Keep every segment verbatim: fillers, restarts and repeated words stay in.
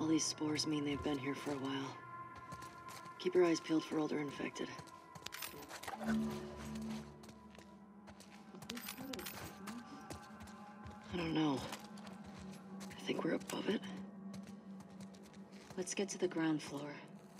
All these spores mean they've been here for a while. Keep your eyes peeled for older infected. I don't know. I think we're above it. Let's get to the ground floor.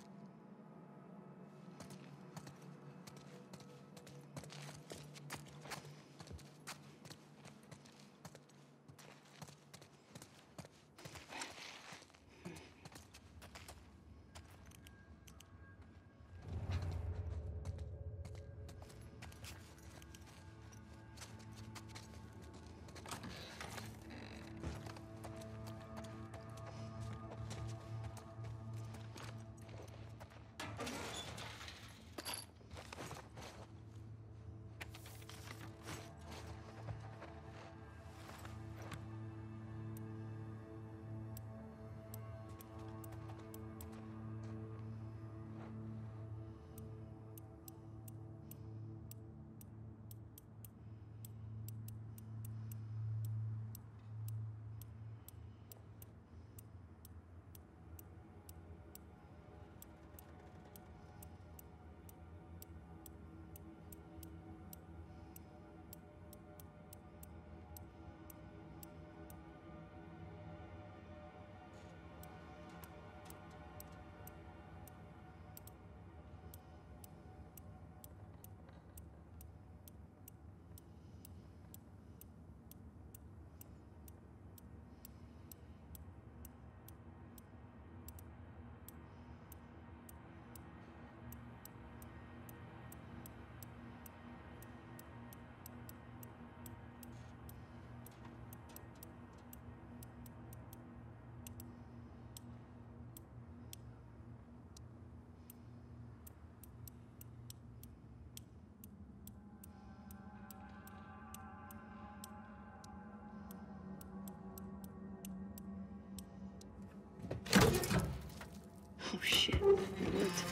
Oh shit, it worked.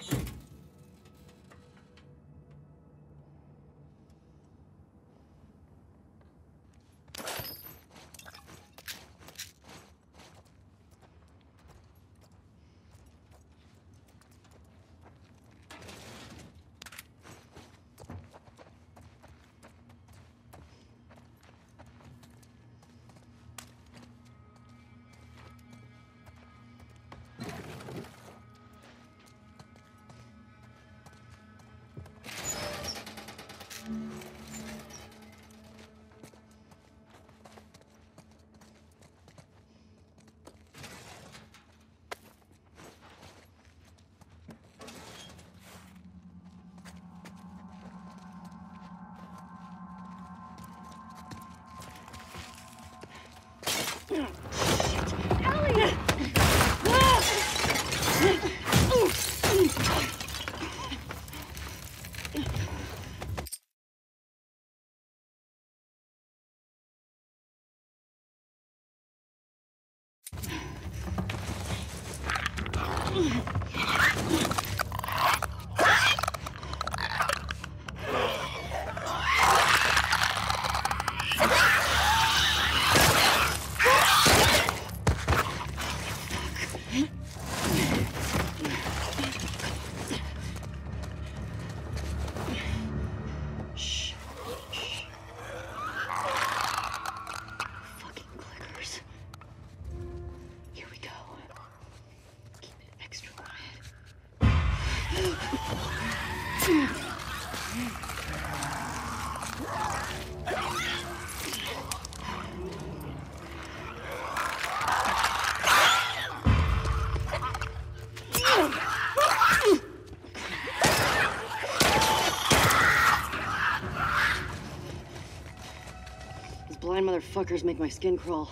Blind motherfuckers make my skin crawl.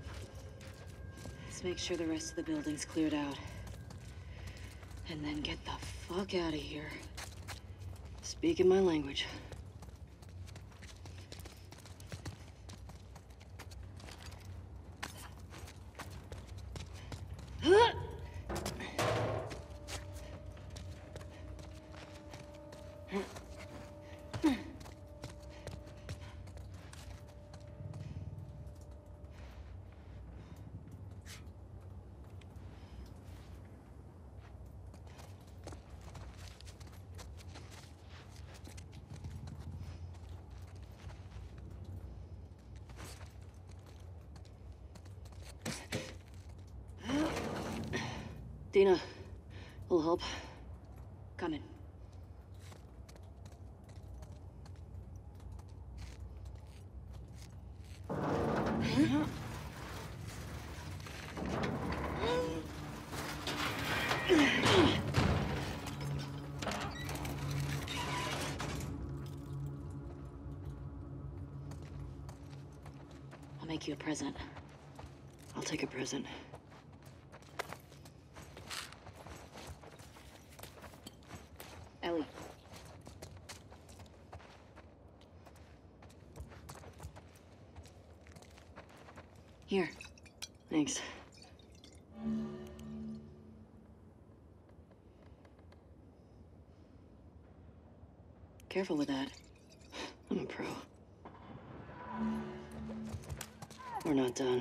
Let's make sure the rest of the building's cleared out. And then get the fuck out of here. Speaking my language. Dina, will help. Coming. I'll make you a present. I'll take a present. Ellie. Here. Thanks. Careful with that. I'm a pro. We're not done.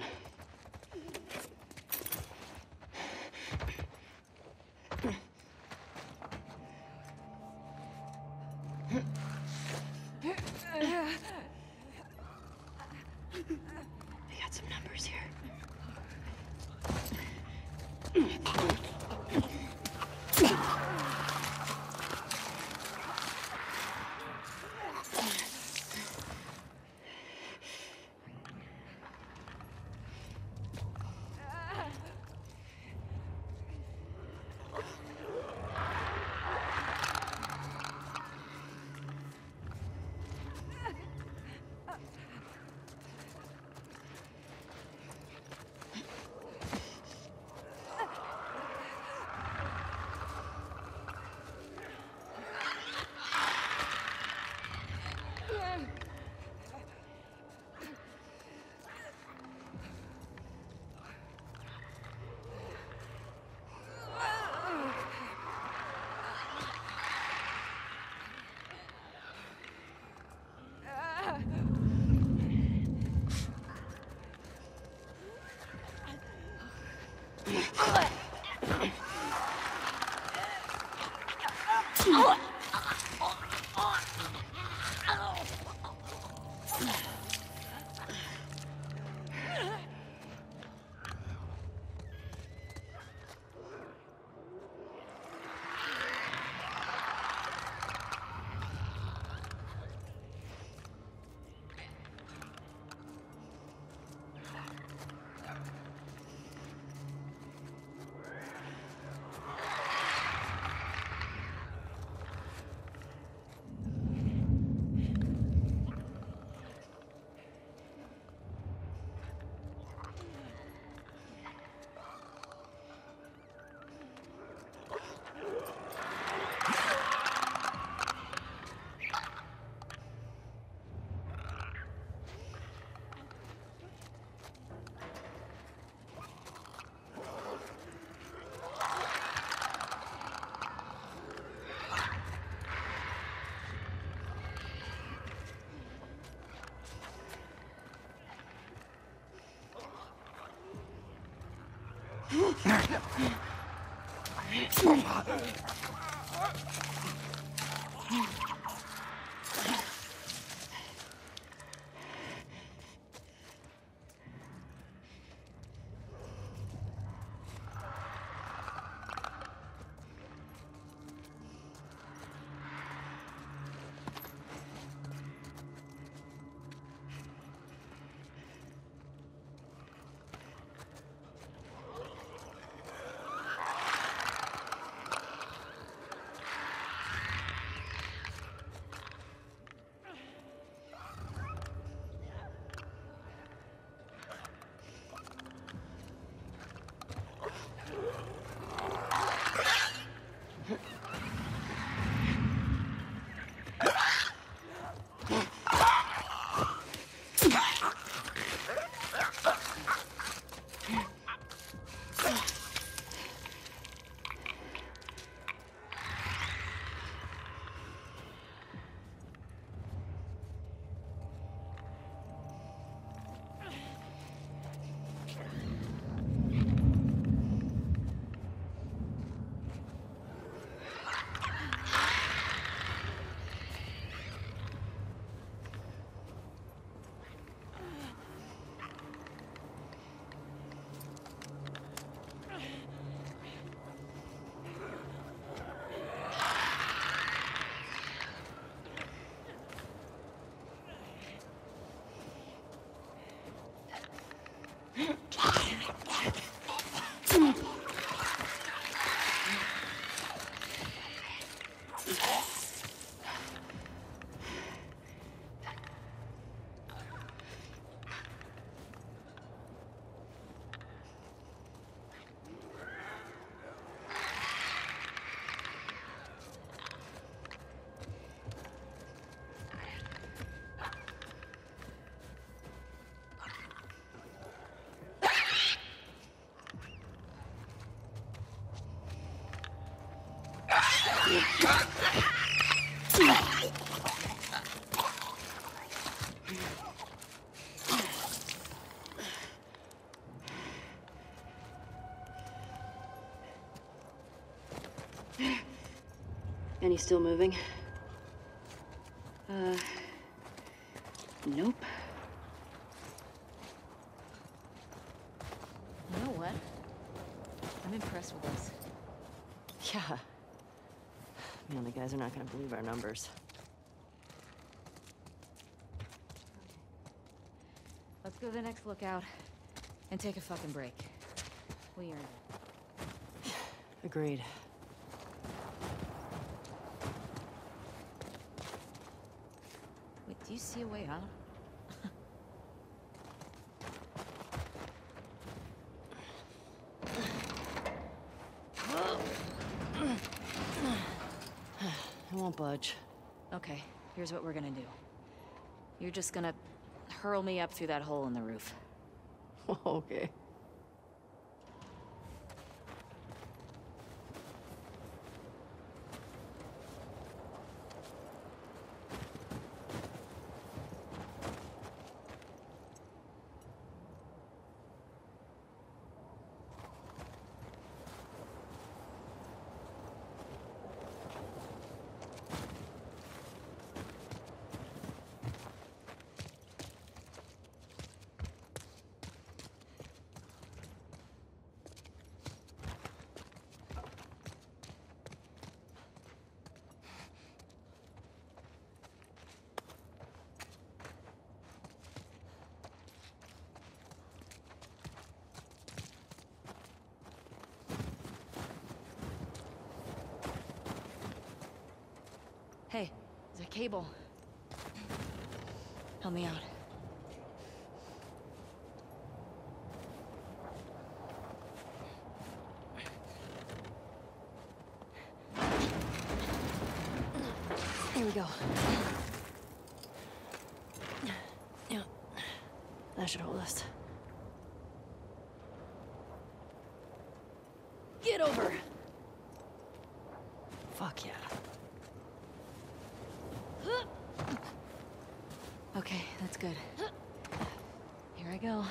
I got some numbers here. Any still moving? Uh, nope. You know what? I'm impressed with this. Yeah. Man, the guys are not gonna believe our numbers. Let's go to the next lookout and take a fucking break. We earned it. Agreed. Wait, do you see a way out? I won't budge. Okay, here's what we're gonna do. You're just gonna hurl me up through that hole in the roof. Okay. Hey, there's a cable. Help me out. Here we go. Yeah. That should hold us. Get over! Fuck yeah. Okay, that's good. Here I go.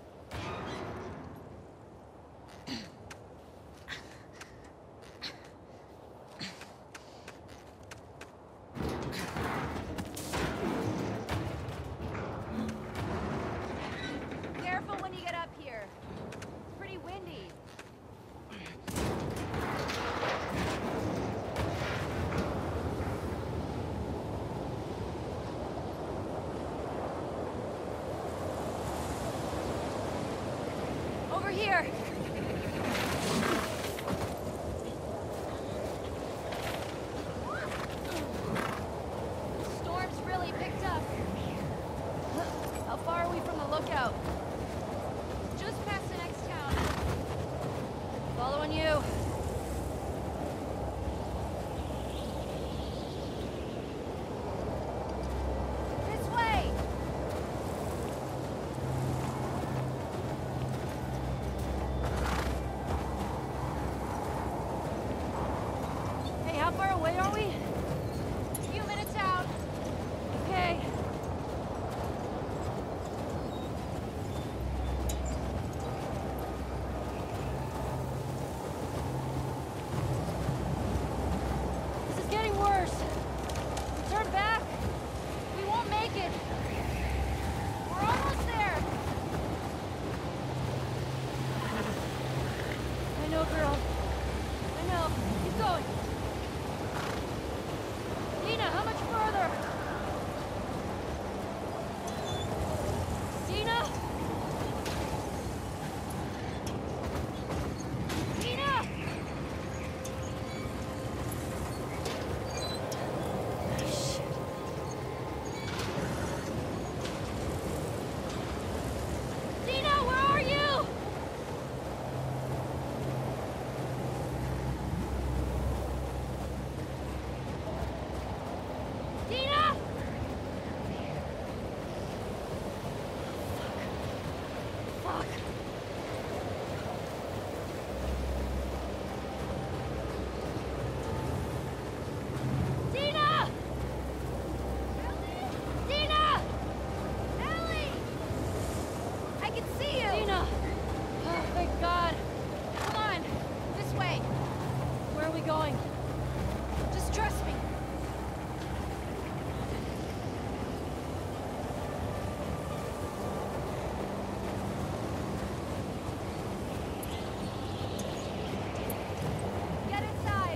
Careful when you get up here. It's pretty windy. Over here. Storm's really picked up. How far are we from the lookout? Just past the next town. Following you. This way! Hey, how far away are we? A few minutes out. Okay. This is getting worse. We turn back. We won't make it. We're almost there. I know, girl. I know. Keep going. Dina, how much further? Dina? Dina! Dina, where are you? Dina! Fuck. Oh, thank God. Come on, this way. Where are we going? Just trust me. Get inside.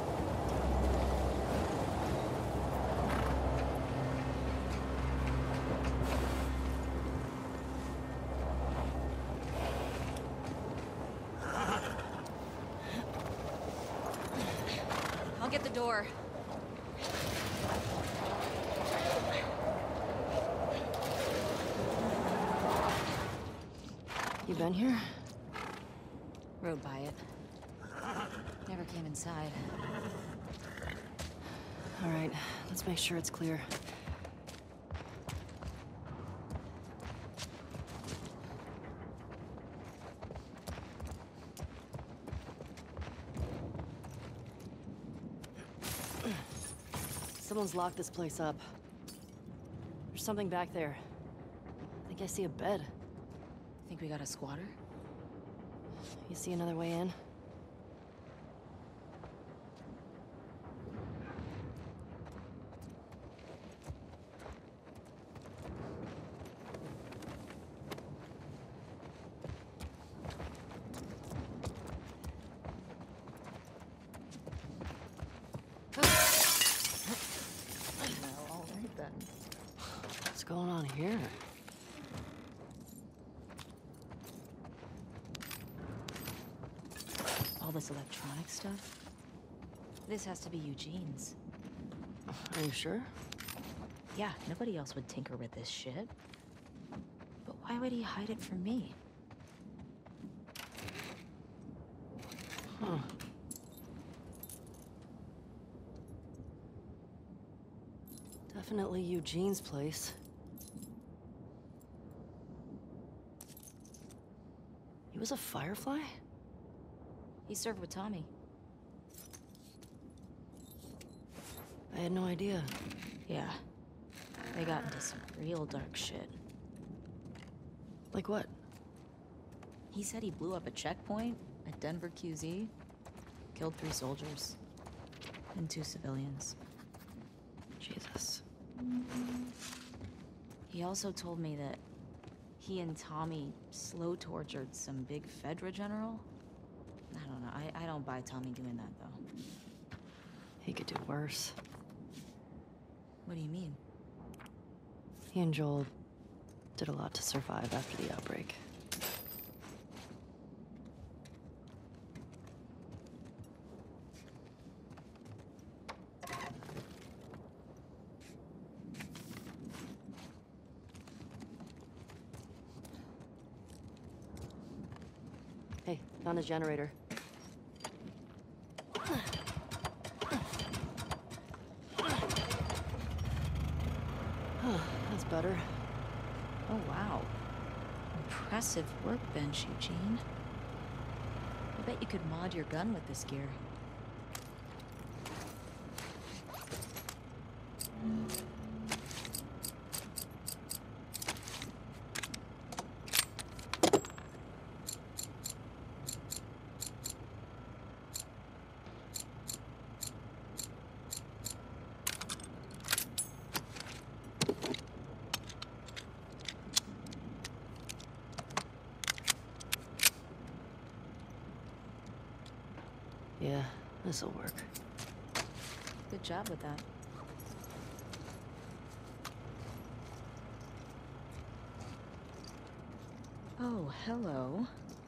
I'll get the door. You been here? Rode by it. Never came inside. All right, let's make sure it's clear. Someone's locked this place up. There's something back there. I think I see a bed. Think we got a squatter? You see another way in? All right then. What's going on here? All this electronic stuff? This has to be Eugene's. Are you sure? Yeah, nobody else would tinker with this shit. But why would he hide it from me? Huh. Definitely Eugene's place. He was a Firefly? He served with Tommy. I had no idea. Yeah. They got into some real dark shit. Like what? He said he blew up a checkpoint at Denver Q Z, killed three soldiers, and two civilians. Jesus. He also told me that he and Tommy slow tortured some big Fedra general. I don't know. I, I don't buy Tommy doing that, though. He could do worse. What do you mean? He and Joel did a lot to survive after the outbreak. Hey, found a generator. Huh, that's better. Oh, wow. Impressive workbench, Eugene. I bet you could mod your gun with this gear. Yeah, this'll work. Good job with that. Oh, hello.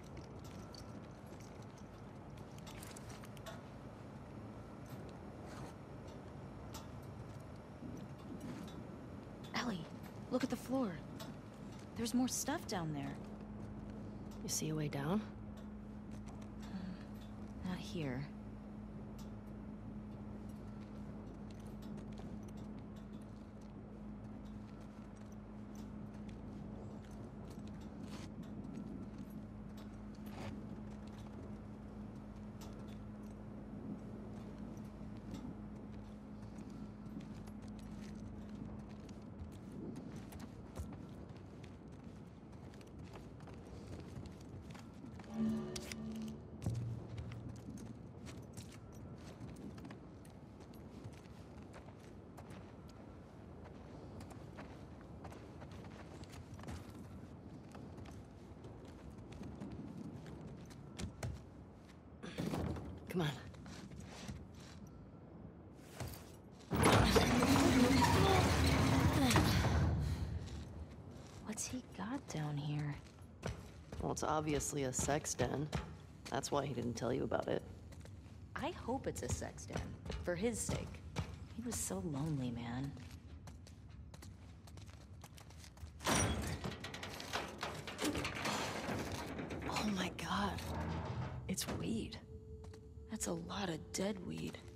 Ellie, look at the floor. There's more stuff down there. You see a way down? Not here. Come on. What's he got down here? Well, it's obviously a sex den. That's why he didn't tell you about it. I hope it's a sex den, for his sake. He was so lonely, man. Oh my god. It's weed. That's a lot of dead weed.